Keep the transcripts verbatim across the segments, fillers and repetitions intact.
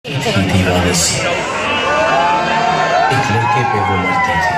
दीवाने से एक लड़के पे वो मरती थी,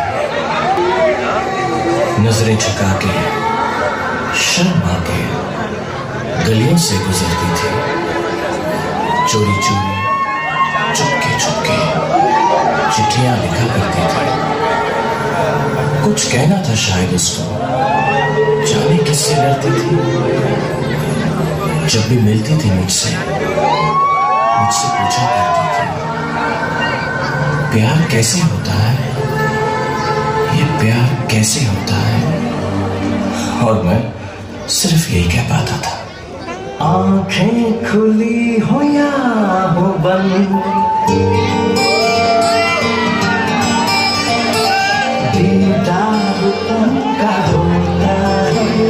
नजरें झुका के शर्मा के गलियों से गुजरती थी, चोरी चोरी चुपके चुपके चिट्ठियां लिखा करती थी। कुछ कहना था शायद उसको, जाने किससे डरती थी। जब भी मिलती थी मुझसे मुझसे पूछा करती थी, प्यार कैसे होता है, ये प्यार कैसे होता है। और मैं सिर्फ यही कह पाता था, आंखें खुली हो या हो बंद, दीदार उनका होता है।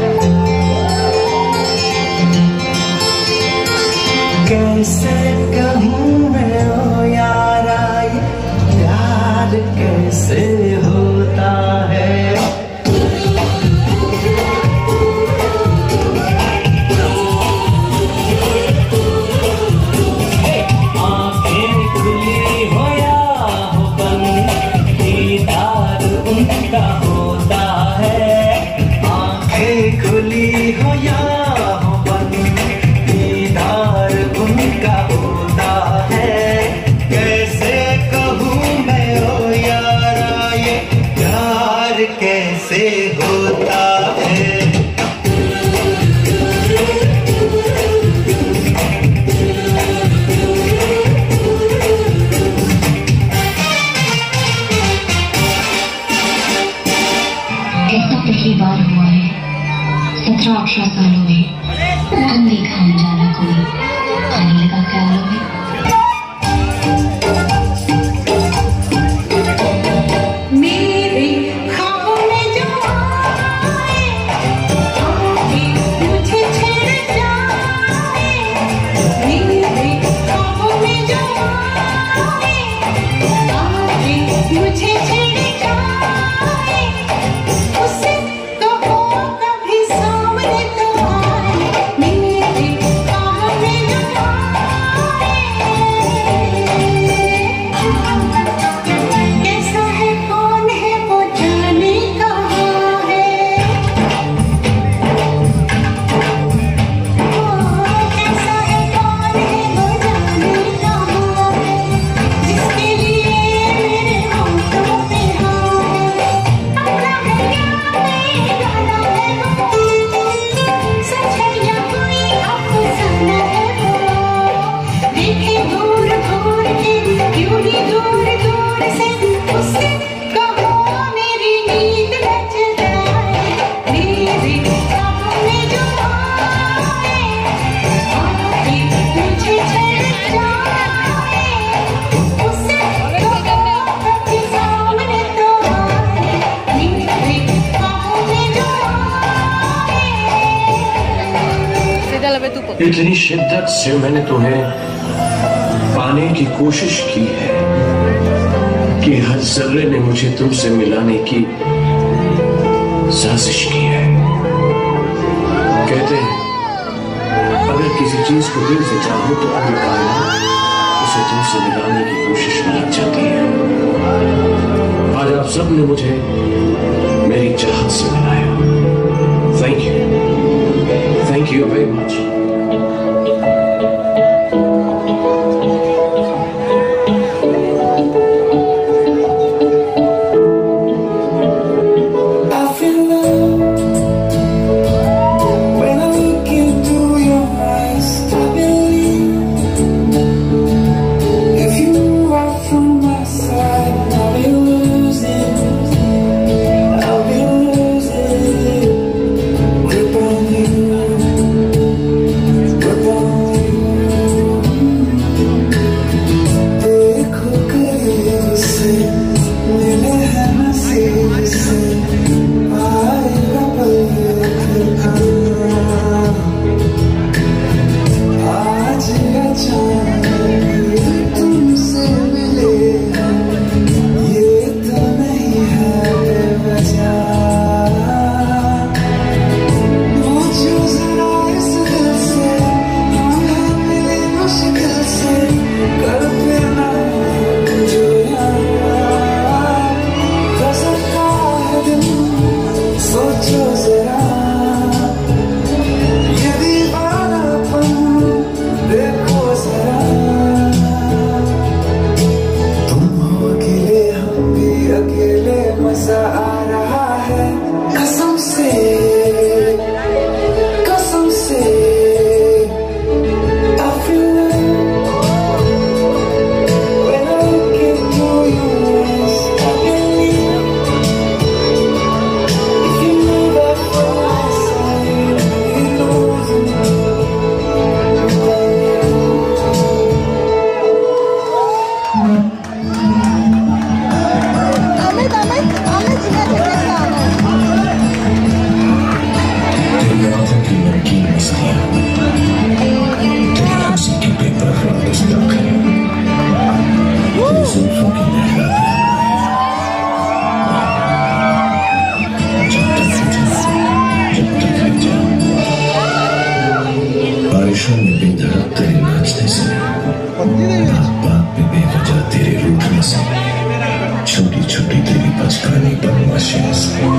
कैसे कहूँ मैं ओ यारा, ये प्यार कैसे होता है। आंखें खुली हो या हो बंद, दीदार उनका होता है। आंखें खुली हो या हो बंद, दीदार उनका होता है। कैसे कहूँ मैं ओ यारा, ये प्यार कैसे होता है। ऐसा पहली बार हुआ है सत्रह अठारह सालों में, अनदेखा अनजाना कोई आने लगा ख्यालों में। मेरे ख्वाबों में जो आए, आके मुझे छेड़ जाए। मेरे ख्वाबों में जो आए, आके मुझे छेड़ जाए। उससे कहो कभी सामने तो आए, मेरे ख्वाबों में जो आए। कैसा है कौन है वो जाने कहाँ है। ओ कैसा है कौन है वो जाने कहाँ है, जिसके लिए मेरे होठों पे हाँ है। अपना है या बेगाना है वो, सच है या कोई अफसाना है वो। देखे दूर दूर के क्यों ही दूर दूर से, उससे कहो मेरी नींद बच जाए। मेरे ख्वाबों में जो आए, आके मुझे छेड़ जाए। उससे कहो कभी सामने तो आए, मेरे ख्वाबों में जो आए। इतनी शिद्दत से मैंने तुम्हें पाने की कोशिश की है कि हर जर्रे ने मुझे तुमसे मिलाने की साजिश की है। कहते हैं अगर किसी चीज को दिल से चाहो तो पूरी कायनात उसे तुमसे मिलाने की कोशिश में लग जाती है। आज आप सब ने मुझे मेरी चाहत से मिलाया। Thank you, thank you very much. बात बात पे बेवजह तेरे रूठने से, छोटी छोटी तेरी बचकानी बदमाशियों से।